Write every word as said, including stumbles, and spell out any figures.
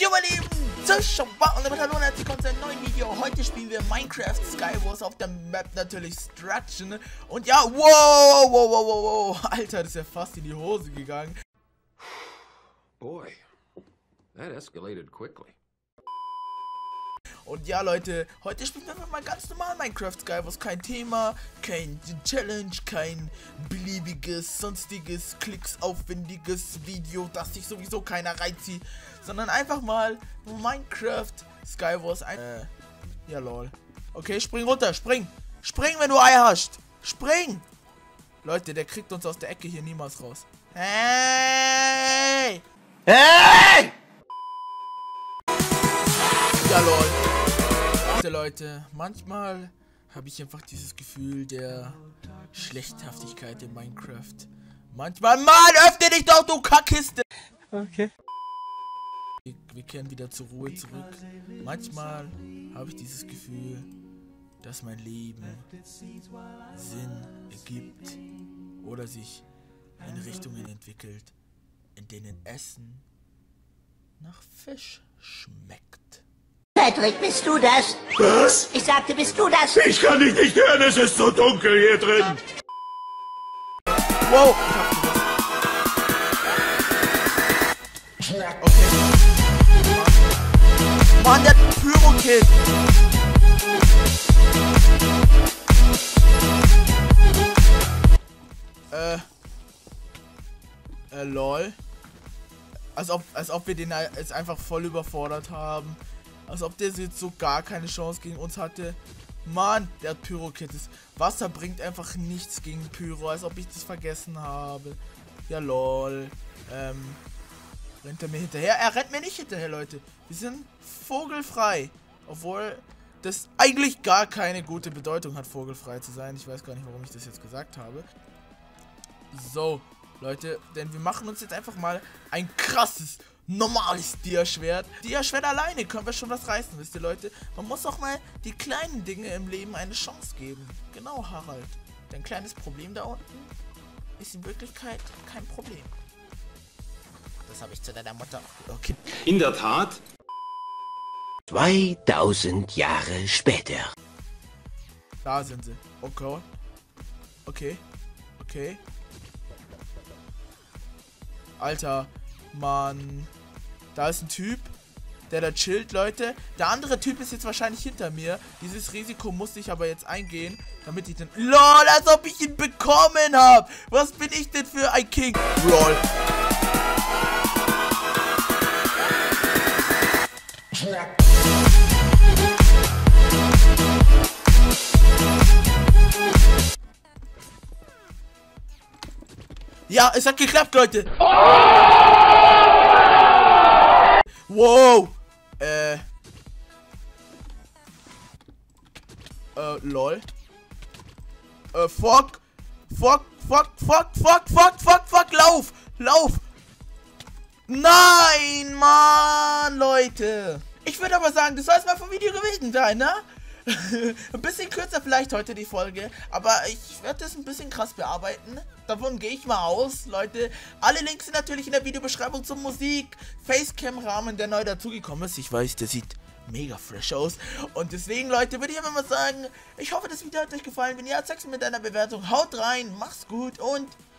Jo, meine lieben Zuschauer und damit hallo und herzlich willkommen zu einem neuen Video. Heute spielen wir Minecraft Skywars auf der Map natürlich Stratchen. Und ja, wow, wow, wow, wow, wow, Alter, das ist ja fast in die Hose gegangen. Boy, that escalated quickly. Und ja, Leute, heute spielen wir einfach mal ganz normal Minecraft Skywars. Kein Thema, kein Challenge, kein beliebiges, sonstiges, klicksaufwendiges Video, das sich sowieso keiner reinzieht. Sondern einfach mal Minecraft Skywars ein... Äh, ja, lol. Okay, spring runter, spring. Spring, wenn du Eier hast. Spring. Leute, der kriegt uns aus der Ecke hier niemals raus. Hey! Hey! Ja, lol. Leute, manchmal habe ich einfach dieses Gefühl der Schlechthaftigkeit in Minecraft. Manchmal, Mann, öffne dich doch, du Kackkiste! Okay. Wir, wir kehren wieder zur Ruhe zurück. Manchmal habe ich dieses Gefühl, dass mein Leben Sinn ergibt oder sich in Richtungen entwickelt, in denen Essen nach Fisch schmeckt. Patrick, bist du das? Was? Ich sagte, bist du das? Ich kann dich nicht hören, es ist so dunkel hier drin. Wow, ich hab okay. Mann, der Pyro-Kid. Äh. Äh, lol. Als ob, als ob wir den jetzt einfach voll überfordert haben. Als ob der jetzt so gar keine Chance gegen uns hatte. Mann, der hat Pyro-Kit. Wasser bringt einfach nichts gegen Pyro, als ob ich das vergessen habe. Ja, lol. Ähm, rennt er mir hinterher? Er rennt mir nicht hinterher, Leute. Wir sind vogelfrei. Obwohl das eigentlich gar keine gute Bedeutung hat, vogelfrei zu sein. Ich weiß gar nicht, warum ich das jetzt gesagt habe. So, Leute, denn wir machen uns jetzt einfach mal ein krasses normales Dia-Schwert. Dia-Schwert alleine können wir schon was reißen, wisst ihr, Leute? Man muss auch mal die kleinen Dinge im Leben eine Chance geben. Genau, Harald. Dein kleines Problem da unten ist in Wirklichkeit kein Problem. Das habe ich zu deiner Mutter. Okay. In der Tat. zweitausend Jahre später. Da sind sie. Okay. Okay. Okay. Alter, Mann. Da ist ein Typ, der da chillt, Leute. Der andere Typ ist jetzt wahrscheinlich hinter mir. Dieses Risiko musste ich aber jetzt eingehen, damit ich den... LOL, als ob ich ihn bekommen habe. Was bin ich denn für ein King? LOL. Ja, es hat geklappt, Leute. Wow. Äh. Äh, lol. Äh, fuck. Fuck, fuck, fuck, fuck, fuck, fuck, fuck, lauf. Lauf. Nein, Mann, Leute. Ich würde aber sagen, das soll es mal vom Video gewesen sein, ne? Ein bisschen kürzer vielleicht heute die Folge, aber ich werde das ein bisschen krass bearbeiten. Davon gehe ich mal aus, Leute. Alle Links sind natürlich in der Videobeschreibung zur Musik, Facecam-Rahmen, der neu dazugekommen ist. Ich weiß, der sieht mega fresh aus. Und deswegen, Leute, würde ich einfach mal sagen, ich hoffe, das Video hat euch gefallen. Wenn ja, zeig's mir mit deiner Bewertung. Haut rein, mach's gut und